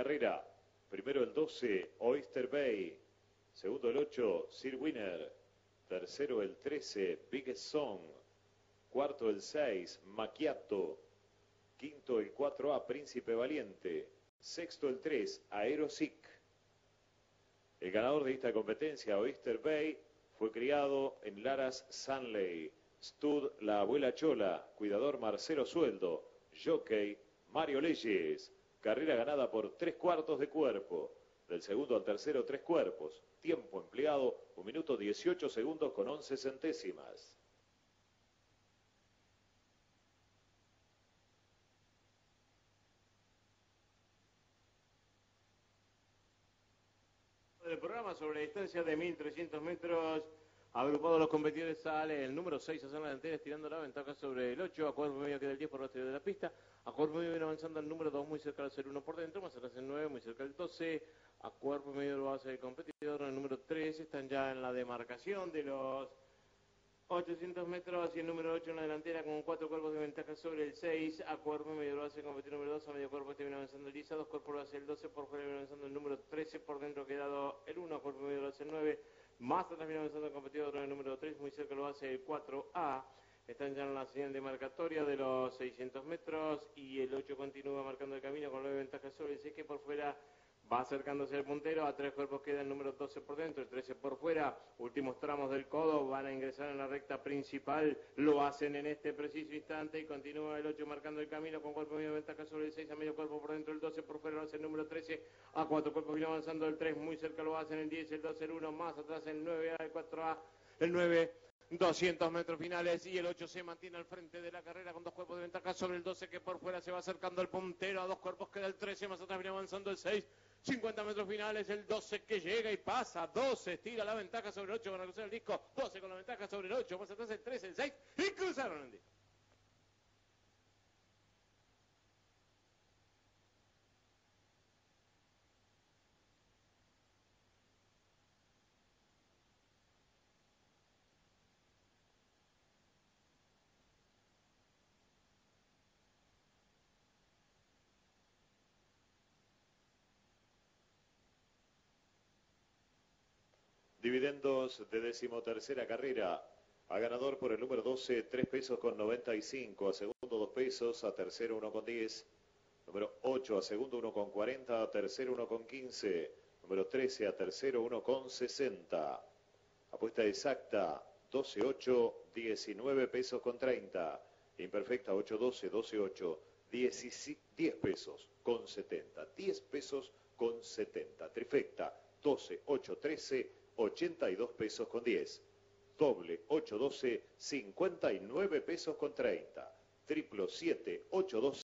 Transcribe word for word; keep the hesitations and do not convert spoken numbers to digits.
carrera. Primero el doce, Oyster Bay. Segundo el ocho, Sir Winner. Tercero el trece, Biggest Song. Cuarto el seis, Macchiato. Quinto el cuatro A, Príncipe Valiente. Sexto el tres, Aerosic. El ganador de esta competencia, Oyster Bay, fue criado en Laras Sanley. Stud, la abuela Chola. Cuidador, Marcelo Sueldo. Jockey, Mario Leyes. Carrera ganada por tres cuartos de cuerpo. Del segundo al tercero, tres cuerpos. Tiempo empleado, un minuto dieciocho segundos con once centésimas. El programa sobre distancia de mil trescientos metros. Agrupados los competidores sale el número seis a hacer la delantera, estirando la ventaja sobre el ocho. A cuerpo medio queda el diez por el exterior de la pista. A cuerpo medio viene avanzando el número dos, muy cerca del cero uno por dentro. Más atrás el nueve, muy cerca del doce. A cuerpo medio lo va a hacer el competidor. El número tres están ya en la demarcación de los ochocientos metros y el número ocho en la delantera con cuatro cuerpos de ventaja sobre el seis. A cuerpo medio lo hace el competidor número dos. A medio cuerpo este viene avanzando el diez. A dos cuerpos lo hace el doce. Por fuera viene avanzando el número trece. Por dentro ha quedado el uno. A cuerpo medio lo hace el nueve. Más atrás viene avanzando el competidor el número tres. Muy cerca lo hace el cuatro A. Están ya en la señal demarcatoria de los seiscientos metros y el ocho continúa marcando el camino con nueve ventajas sobre el seis, que por fuera va acercándose al puntero. A tres cuerpos queda el número doce por dentro, el trece por fuera. Últimos tramos del codo, van a ingresar en la recta principal. Lo hacen en este preciso instante y continúa el ocho marcando el camino con cuerpo medio de ventaja sobre el seis. A medio cuerpo por dentro el doce, por fuera lo hace el número trece. A cuatro cuerpos viene avanzando el tres, muy cerca lo hacen el diez, el doce, el uno. Más atrás el nueve A, el cuatro A, el nueve. doscientos metros finales y el ocho se mantiene al frente de la carrera con dos cuerpos de ventaja sobre el doce, que por fuera se va acercando al puntero. A dos cuerpos queda el trece, más atrás viene avanzando el seis. cincuenta metros finales, el doce que llega y pasa. doce estira la ventaja sobre el ocho, van a cruzar el disco. doce con la ventaja sobre el ocho, más atrás el trece, el seis y cruzaron el disco. Dividendos de decimotercera carrera. A ganador por el número doce, tres pesos con noventa y cinco. A segundo, dos pesos. A tercero, uno con diez. Número ocho, a segundo, uno con cuarenta. A tercero, uno con quince. Número trece, a tercero, uno con sesenta. Apuesta exacta, doce ocho, diecinueve pesos con treinta. Imperfecta, ocho doce, doce ocho, diez pesos con setenta. diez pesos con setenta. Trifecta, doce ocho trece, ochenta y dos pesos con diez. Doble, ocho doce, cincuenta y nueve pesos con treinta. Triplo, siete ocho doce.